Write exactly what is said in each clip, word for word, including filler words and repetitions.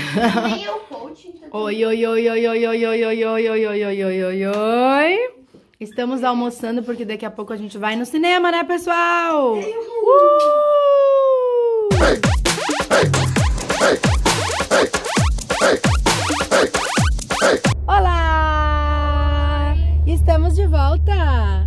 Nem é o coaching. Tá Oi, oi, oi, oi, oi, oi, oi, oi, oi, oi, oi, oi, oi, oi, oi. Estamos almoçando porque daqui a pouco a gente vai no cinema, né, pessoal? Uh! Olá! Estamos de volta!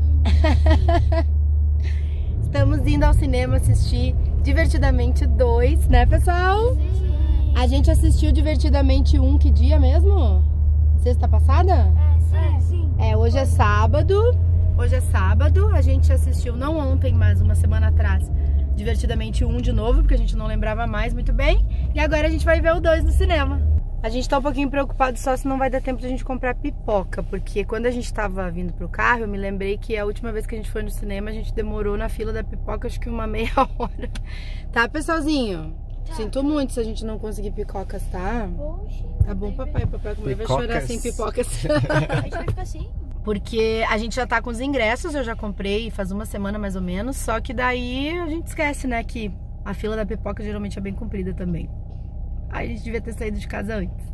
Estamos indo ao cinema assistir Divertidamente dois, né, pessoal? Sim. A gente assistiu Divertidamente um, que dia mesmo? Sexta passada? É, sim. É, hoje é sábado. Hoje é sábado. A gente assistiu, não ontem, mas uma semana atrás, Divertidamente um de novo, porque a gente não lembrava mais muito bem. E agora a gente vai ver o dois no cinema. A gente tá um pouquinho preocupado só se não vai dar tempo de a gente comprar pipoca, porque quando a gente tava vindo pro carro, eu me lembrei que a última vez que a gente foi no cinema, a gente demorou na fila da pipoca, acho que uma meia hora. Tá, pessoalzinho? Tá. Sinto muito se a gente não conseguir pipocas, tá? Poxa. Tá bom, papai. Papai comigo vai chorar sem pipocas. A gente vai ficar assim? Porque a gente já tá com os ingressos, eu já comprei faz uma semana mais ou menos, só que daí a gente esquece, né, que a fila da pipoca geralmente é bem comprida também. Aí a gente devia ter saído de casa antes.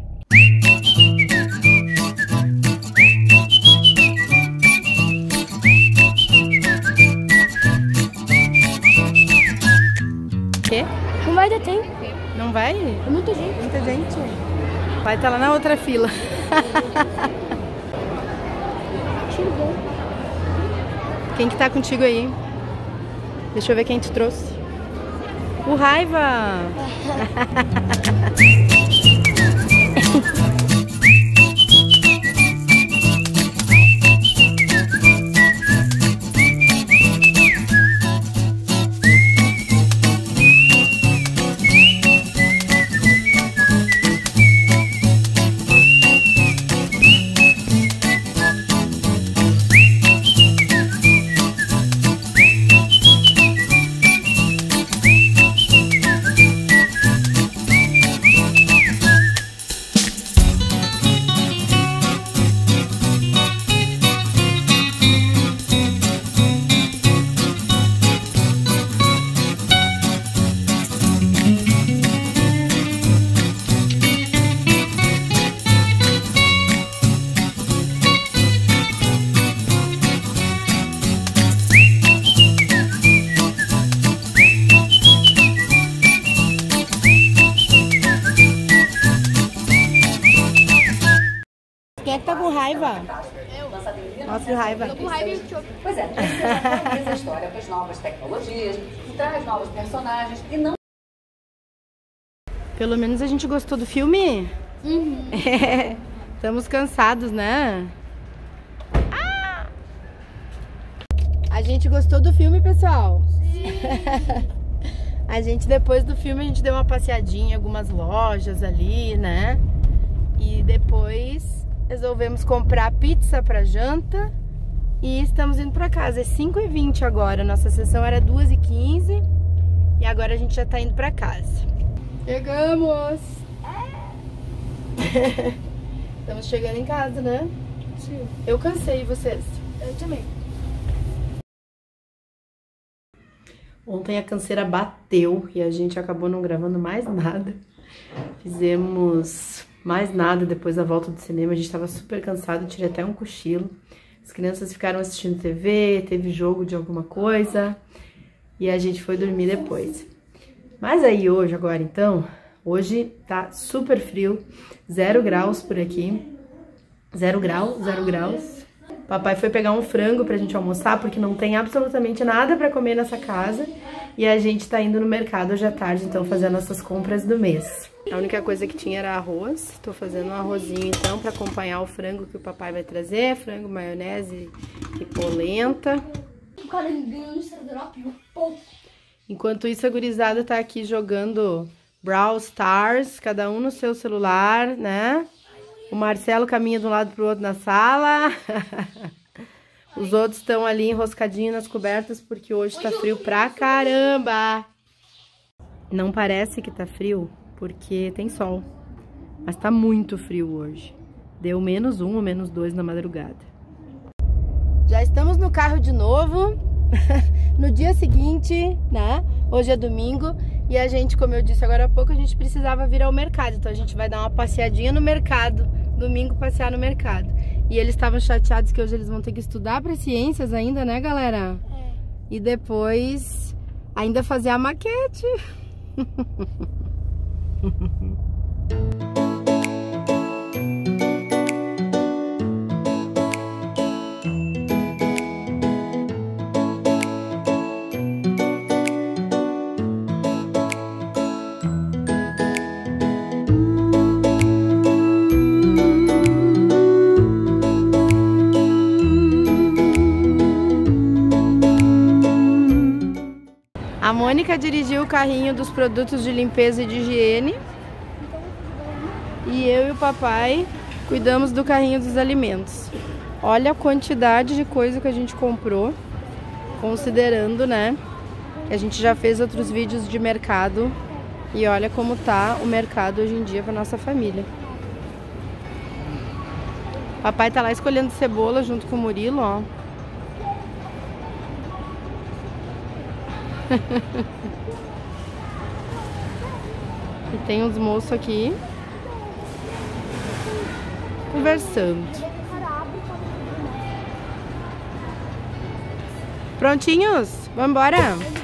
Quê? Não vai dar tempo. Não vai? É muita gente. Muita gente. Vai estar lá na outra fila. Quem que tá contigo aí? Deixa eu ver quem tu trouxe. O Raiva! Quem é que tá com raiva? Eu. Mostra o Raiva. Tô com raiva e chope. Pois é, essa a história com as novas tecnologias, que traz novos personagens e não... Pelo menos a gente gostou do filme? Uhum. É, estamos cansados, né? Ah! A gente gostou do filme, pessoal? Sim. A gente, depois do filme, a gente deu uma passeadinha em algumas lojas ali, né? E depois resolvemos comprar pizza pra janta e estamos indo pra casa. É cinco e vinte agora, nossa sessão era duas e quinze e agora a gente já tá indo pra casa. Chegamos! Estamos chegando em casa, né? Sim. Eu cansei, e vocês? Eu também. Ontem a canseira bateu e a gente acabou não gravando mais nada. Fizemos mais nada depois da volta do cinema. A gente tava super cansado, tirei até um cochilo. As crianças ficaram assistindo T V, teve jogo de alguma coisa e a gente foi dormir depois. Mas aí hoje, agora então, hoje tá super frio, zero graus por aqui. Zero grau, zero graus. Papai foi pegar um frango pra gente almoçar, porque não tem absolutamente nada pra comer nessa casa. E a gente tá indo no mercado hoje à tarde, então, fazer nossas compras do mês. A única coisa que tinha era arroz. Tô fazendo um arrozinho, então, pra acompanhar o frango que o papai vai trazer. Frango, maionese e polenta. O cara ganhou no Instagram pouco. Enquanto isso, a gurizada tá aqui jogando Brawl Stars, cada um no seu celular, né? O Marcelo caminha de um lado pro outro na sala. Os outros estão ali enroscadinhos nas cobertas porque hoje tá frio pra caramba. Não parece que tá frio porque tem sol, mas tá muito frio hoje. Deu menos um ou menos dois na madrugada. Já estamos no carro de novo. No dia seguinte, né? Hoje é domingo. E a gente, como eu disse agora há pouco, a gente precisava vir ao mercado. Então a gente vai dar uma passeadinha no mercado. Domingo passear no mercado. E eles estavam chateados que hoje eles vão ter que estudar para ciências ainda, né, galera? É. E depois ainda fazer a maquete. A Mônica dirigiu o carrinho dos produtos de limpeza e de higiene. E eu e o papai cuidamos do carrinho dos alimentos. Olha a quantidade de coisa que a gente comprou. Considerando, né, que a gente já fez outros vídeos de mercado. E olha como tá o mercado hoje em dia para nossa família. O papai tá lá escolhendo cebola junto com o Murilo, ó. E tem uns moços aqui conversando. Prontinhos? Vamos embora?